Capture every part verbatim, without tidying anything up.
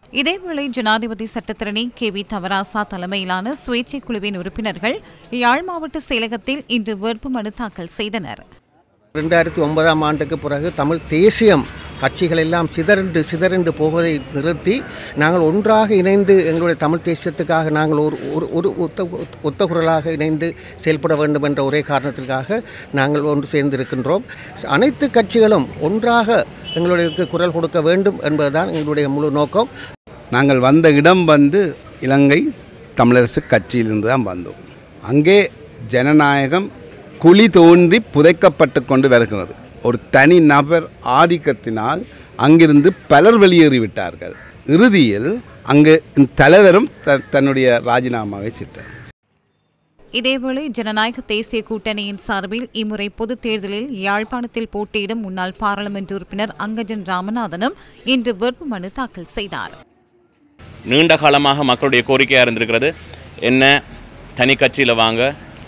இதேவேளை ஜனாதிபதி சட்டத்தரணி கே வி தவராசா தலைமையிலான சுயேட்சை குழுவின் உறுப்பினர்கள் யாழ் மாவட்ட செயலகத்தில் இன்று வேட்புமனு தாக்கல் செய்தனர். இரண்டாயிரத்தி ஒன்பதாம் ஆண்டுக்கு பிறகு தமிழ் தேசியம் கட்சிகள் எல்லாம் சிதறண்டு சிதறண்டு போவதை நிறுத்தி நாங்கள் ஒன்றாக இணைந்து எங்களுடைய தமிழ் தேசியத்துக்காக நாங்கள் ஒரு ஒரு ஒத்த ஒத்த குரலாக இணைந்து செயல்பட வேண்டும் என்ற ஒரே காரணத்திற்காக நாங்கள் ஒன்று சேர்ந்திருக்கின்றோம். அனைத்து கட்சிகளும் ஒன்றாக எங்களுடைய குரல் கொடுக்க வேண்டும் என்பதுதான் எங்களுடைய முழு நோக்கம். நாங்கள் வந்த இடம் வந்து இலங்கை தமிழரசு கட்சியிலிருந்து தான் வந்தோம். அங்கே ஜனநாயகம் குழி தோன்றி புதைக்கப்பட்டு கொண்டு வருகிறது. ஒரு தனி நபர் ஆதிக்கத்தினால் அங்கிருந்து பலர் வெளியேறிவிட்டார்கள். இறுதியில் அங்கு தலைவரும் தன்னுடைய ராஜினாமாவை சிட்டார். இதேவேளை ஜனநாயக தேசிய கூட்டணியின் சார்பில் இம்முறை பொதுத் தேர்தலில் யாழ்ப்பாணத்தில் போட்டியிடும் முன்னாள் பாராளுமன்ற உறுப்பினர் அங்கஜன் ராமநாதனும் இன்று வேட்புமனு தாக்கல் செய்தார். நீண்ட காலமாக மக்களுடைய கோரிக்கையாக இருந்திருக்கிறது, என்ன தனி கட்சியில் வாங்க,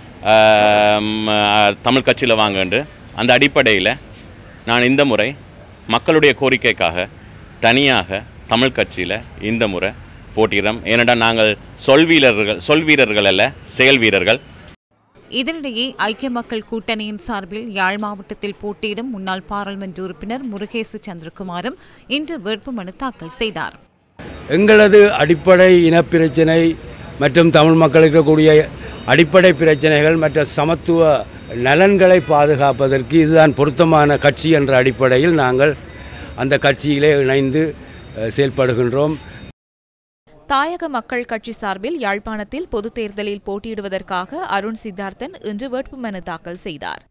தமிழ் கட்சியில் வாங்கன்று. அந்த அடிப்படையில் நான் இந்த முறை மக்களுடைய கோரிக்கைக்காக தனியாக தமிழ் கட்சியில் இந்த முறை போட்டியிடும். ஏனென்றால் நாங்கள் சொல் வீரர்கள் சொல் வீரர்கள் அல்ல, செயல் வீரர்கள். இதனிடையே ஐக்கிய மக்கள் கூட்டணியின் சார்பில் யாழ் மாவட்டத்தில் போட்டியிடும் முன்னாள் பாராளுமன்ற உறுப்பினர் முருகேசு சந்திரகுமாரும் இன்று வேட்புமனு தாக்கல் செய்தார். எங்களது அடிப்படை இனப்பிரச்சினை மற்றும் தமிழ் மக்களுக்கு கூடிய அடிப்படை பிரச்சனைகள் மற்ற சமத்துவ நலன்களை பாதுகாப்பதற்கு இதுதான் பொருத்தமான கட்சி என்ற அடிப்படையில் நாங்கள் அந்த கட்சியிலே இணைந்து செயல்படுகின்றோம். தாயக மக்கள் கட்சி சார்பில் யாழ்ப்பாணத்தில் பொதுத் தேர்தலில் போட்டியிடுவதற்காக அருண் சித்தார்த்தன் இன்று வேட்புமனு தாக்கல் செய்தார்.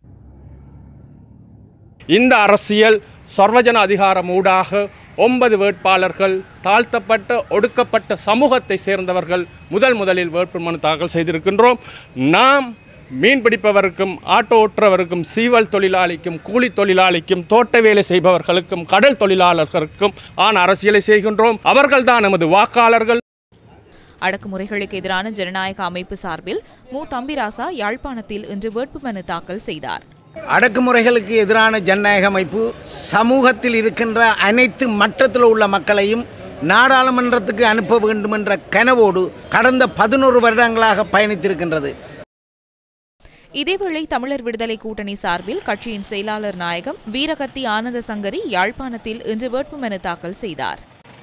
இந்த அரசியல் சர்வஜன அதிகாரம் ஊடாக ஒன்பது வேட்பாளர்கள் தாழ்த்தப்பட்ட ஒடுக்கப்பட்ட சமூகத்தை சேர்ந்தவர்கள் முதல் முதலில் வேட்புமனு தாக்கல் செய்திருக்கின்றோம். நாம் மீன் பிடிப்பவருக்கும் ஆட்டோ ஓட்டுறவருக்கும் சீவல் தொழிலாளிக்கும் கூலி தொழிலாளிக்கும் தோட்ட வேலை செய்பவர்களுக்கும் கடல் தொழிலாளர்களுக்கும் ஆன அரசியலை செய்கின்றோம். அவர்கள்தான் நமது வாக்காளர்கள். அடக்குமுறைகளுக்கு எதிரான ஜனநாயக அமைப்பு சார்பில் மு தம்பிராசா யாழ்ப்பாணத்தில் இன்று வேட்புமனு தாக்கல் செய்தார். அடக்குமுறைகளுக்கு எதிரான ஜனநாயக அமைப்பு சமூகத்தில் இருக்கின்ற அனைத்து மட்டத்தில் உள்ள மக்களையும் நாடாளுமன்றத்துக்கு அனுப்ப வேண்டும் என்ற கனவோடு கடந்த பதினோரு வருடங்களாக பயணித்திருக்கின்றது. இதேவேளை தமிழர் விடுதலை கூட்டணி சார்பில் கட்சியின் செயலாளர் நாயகம் வீரகத்தி ஆனந்த சங்கரி யாழ்ப்பாணத்தில் இன்று வேட்புமனு தாக்கல் செய்தார்.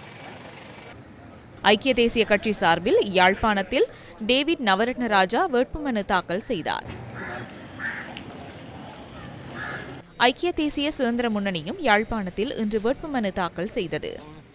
ஐக்கிய தேசிய கட்சி சார்பில் யாழ்ப்பாணத்தில் டேவிட் நவரத்ன ராஜா வேட்புமனு தாக்கல் செய்தார். ஐக்கிய தேசிய சுதந்திர முன்னணியும் யாழ்ப்பாணத்தில் இன்று வேட்புமனு தாக்கல் செய்தது.